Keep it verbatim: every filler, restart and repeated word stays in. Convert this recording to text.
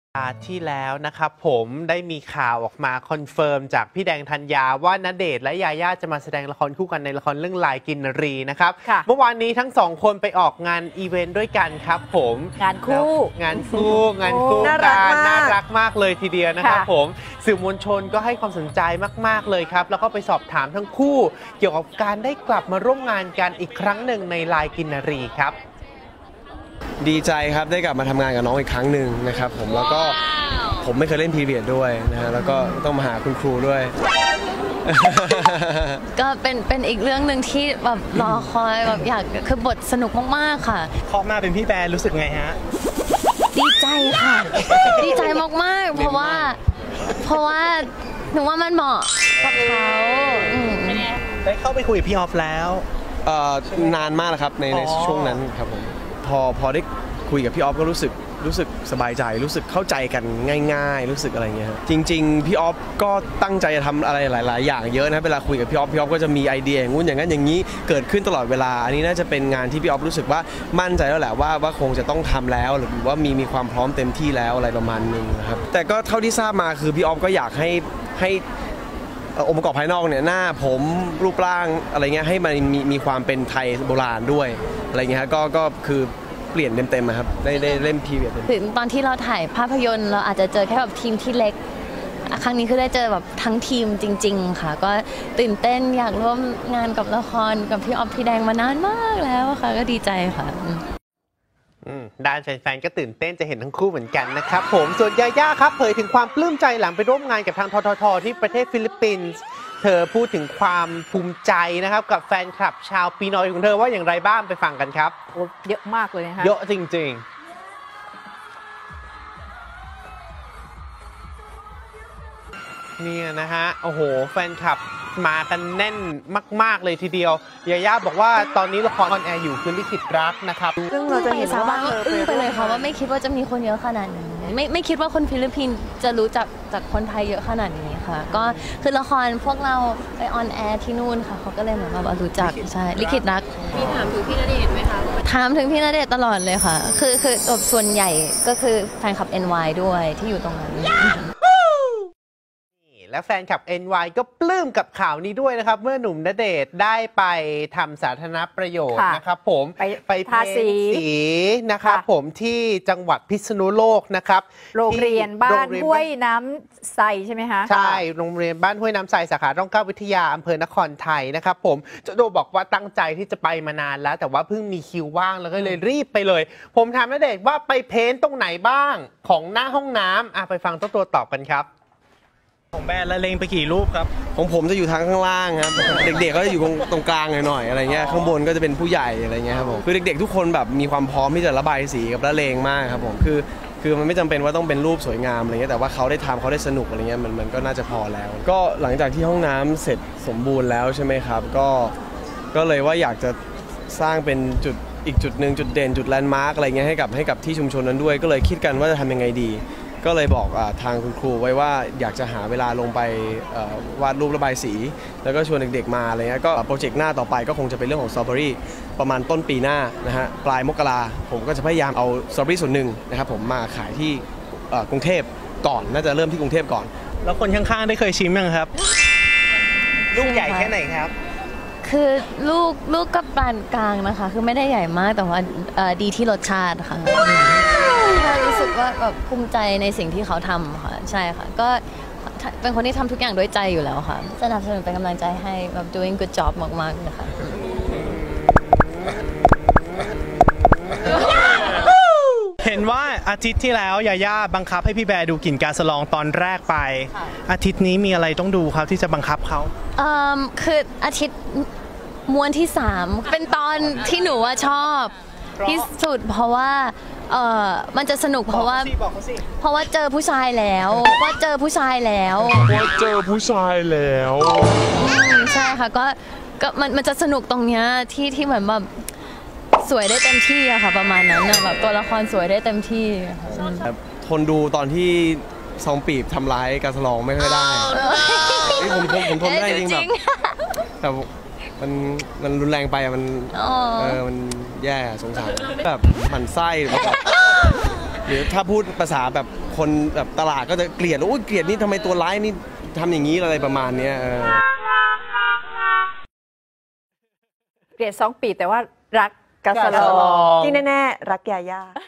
ที่แล้วนะครับผมได้มีข่าวออกมาคอนเฟิร์มจากพี่แดงธัญญาว่าณเดชน์และยาย่าจะมาแสดงละครคู่กันในละครเรื่องลายกินรีนะครับเมื่อวานนี้ทั้งสองคนไปออกงานอีเวนต์ด้วยกันครับผมงานคู่งานคู่งานคู่กันน่ารักมากเลยทีเดียวนะครับผมสื่อมวลชนก็ให้ความสนใจมากๆเลยครับแล้วก็ไปสอบถามทั้งคู่เกี่ยวกับการได้กลับมาร่วมงานกันอีกครั้งหนึ่งในลายกินรีครับดีใจครับได้กลับมาทำงานกับน้องอีกครั้งหนึ่งนะครับผมแล้วก็ผมไม่เคยเล่นพีเรียดด้วยนะฮะแล้วก็ต้องมาหาคุณครูด้วยก็เป็นเป็นอีกเรื่องหนึ่งที่แบบรอคอยแบบอยากคือบทสนุกมากๆค่ะพอมาเป็นพี่แบร์รู้สึกไงฮะดีใจค่ะดีใจมากๆเพราะว่าเพราะว่าหนูว่ามันเหมาะกับเขาได้เข้าไปคุยกับพี่ออฟแล้วนานมากแล้วครับในในช่วงนั้นครับผมพอพอได้คุยกับพี่ออฟก็รู้สึกรู้สึกสบายใจรู้สึกเข้าใจกันง่ายๆรู้สึกอะไรเงี้ยจริงๆพี่ออฟก็ตั้งใจจะทำอะไรหลายๆอย่างเยอะนะเวลาคุยกับพี่ออฟพี่ออฟก็จะมีไอเดียอย่างงู้นอย่างนั้นอย่างนี้เกิดขึ้นตลอดเวลาอันนี้น่าจะเป็นงานที่พี่ออฟรู้สึกว่ามั่นใจแล้วแหละว่าว่าคงจะต้องทำแล้วหรือว่ามีมีความพร้อมเต็มที่แล้วอะไรประมาณนึงนะครับแต่ก็เท่าที่ทราบมาคือพี่ออฟก็อยากให้ให้องค์ประกอบภายนอกเนี่ยหน้าผมรูปร่างอะไรเงี้ยให้มันมีมีความเป็นไทยโบราณด้วยอะไรเงี้ยก็ก็คือเปลี่ยนเต็มๆครับได้ได้เล่นพีเรียดถึงตอนที่เราถ่ายภาพยนตร์เราอาจจะเจอแค่แบบทีมที่เล็กครั้งนี้คือได้เจอแบบทั้งทีมจริงๆค่ะก็ตื่นเต้นอยากร่วมงานกับละครกับพี่ออฟพี่แดงมานานมากแล้วค่ะก็ดีใจค่ะด้านแฟนๆก็ตื่นเต้นจะเห็นทั้งคู่เหมือนกันนะครับผมส่วนยาย่าครับเผยถึงความปลื้มใจหลังไปร่วมงานกับทางทททที่ประเทศฟิลิปปินส์เธอพูดถึงความภูมิใจนะครับกับแฟนคลับชาวปีนอยของเธอว่าอย่างไรบ้างไปฟังกันครับโอ้เยอะมากเลยนะคะเยอะจริงๆเนี่ยนะฮะโอ้โหแฟนคลับมากันแน่นมากๆเลยทีเดียวยาย่าบอกว่าตอนนี้ละครออนแอร์อยู่คือลิขิตรักนะครับซึ่งเราจะเห็นว่าอึ้งไปเลยค่ะว่าไม่คิดว่าจะมีคนเยอะขนาดนี้ไม่ไม่คิดว่าคนฟิลิปปินส์จะรู้จักจากคนไทยเยอะขนาดนี้ค่ะก็คือละครพวกเราไปออนแอร์ที่นู่นค่ะเขาก็เลยเหมือนแบบรู้จักใช่ลิขิตรักมีถามถึงพี่ณเดชน์ไหมคะถามถึงพี่ณเดชน์ตลอดเลยค่ะคือคือส่วนใหญ่ก็คือแฟนคลับ เอ็น วาย ด้วยที่อยู่ตรงนั้นและแฟนคลับ เอ็น วาย ก็ปลื้มกับข่าวนี้ด้วยนะครับเมื่อหนุ่มณเดชน์ได้ไปทำสาธารณประโยชน์นะครับผมไปไปทาสีนะครับผมที่จังหวัดพิษณุโลกนะครับโรงเรียนบ้านห้วยน้ำใสใช่ไหมคะใช่โรงเรียนบ้านห้วยน้ำใสสาขาร่องเกล้าวิทยาอำเภอนครไทยนะครับผมเจ้าโดบอกว่าตั้งใจที่จะไปมานานแล้วแต่ว่าเพิ่งมีคิวว่างแล้วก็เลยรีบไปเลยผมถามณเดชน์ว่าไปเพ้นตรงไหนบ้างของหน้าห้องน้ำอ่ะไปฟังเจ้าตัวตอบกันครับของแบรนด์ละเลงไปกี่รูปครับของผมจะอยู่ทางข้างล่างครับเด็กๆก็จะอยู่ตรงกลางหน่อยๆอะไรเงี้ยข้างบนก็จะเป็นผู้ใหญ่อะไรเงี้ยครับผมคือเด็กๆทุกคนแบบมีความพร้อมที่จะระบายสีกับละเลงมากครับผมคือคือมันไม่จำเป็นว่าต้องเป็นรูปสวยงามอะไรเงี้ยแต่ว่าเขาได้ทำเขาได้สนุกอะไรเงี้ยมันมันก็น่าจะพอแล้วก็หลังจากที่ห้องน้ำเสร็จสมบูรณ์แล้วใช่ไหมครับก็ก็เลยว่าอยากจะสร้างเป็นจุดอีกจุดหนึ่งจุดเด่นจุดแลนด์มาร์กอะไรเงี้ยให้กับให้กับที่ชุมชนนั้นด้วยก็เลยคิดกันว่าจะทำยังไงดีก็เลยบอกทางคุณครูไว้ว่าอยากจะหาเวลาลงไปวาดรูประบายสีแล้วก็ชวนเด็กๆมาอะไรเงี้ยก็โปรเจกต์หน้าต่อไปก็คงจะเป็นเรื่องของสตรอเบอรี่ประมาณต้นปีหน้านะฮะปลายมกราผมก็จะพยายามเอาสตรอเบอรี่ส่วนหนึ่งนะครับผมมาขายที่กรุงเทพก่อนน่าจะเริ่มที่กรุงเทพก่อนแล้วคนข้างๆได้เคยชิมยังครับลูกใหญ่แค่ไหนครับคือลูกลูกก็ปานกลางนะคะคือไม่ได้ใหญ่มากแต่ว่าดีที่รสชาติค่ะรู้สึกว่าแบบภูมิใจในสิ่งที่เขาทำค่ะใช่ค่ะก็เป็นคนที่ทำทุกอย่างด้วยใจอยู่แล้วค่ะสนับสนุนเป็นกำลังใจให้แบบ doing good job มากๆเลยค่ะเห็นว่าอาทิตย์ที่แล้วยาย่าบังคับให้พี่แบร์ดูกลิ่นกาสลองตอนแรกไปอาทิตย์นี้มีอะไรต้องดูครับที่จะบังคับเขาเอ่อคืออาทิตย์ม้วนที่สามเป็นตอนที่หนูว่าชอบที่สุดเพราะว่าเออมันจะสนุกเพราะว่าเพราะว่าเจอผู้ชายแล้วว่าเจอผู้ชายแล้วว่าเจอผู้ชายแล้วใช่ค่ะก็ก็มันมันจะสนุกตรงเนี้ยที่ที่เหมือนแบบสวยได้เต็มที่อะค่ะประมาณนั้นนะแบบตัวละครสวยได้เต็มที่ทนดูตอนที่ซองปีบทำร้ายกาสลองไม่ค่อยได้ผมผมผมทนได้จริงแบบแต่มันมันรุนแรงไปอะมันเออมันแย่สงสารแบบหมั่นไส้หรือถ้าพูดภาษาแบบคนแบบตลาดก็จะเกลียดโอ้ยเกลียดนี่ทำไมตัวร้ายนี่ทำอย่างนี้อะไรประมาณเนี้ยเออเกลียดสองปีแต่ว่ารักกัสกัสลลอองที่แน่ๆรักยาย่า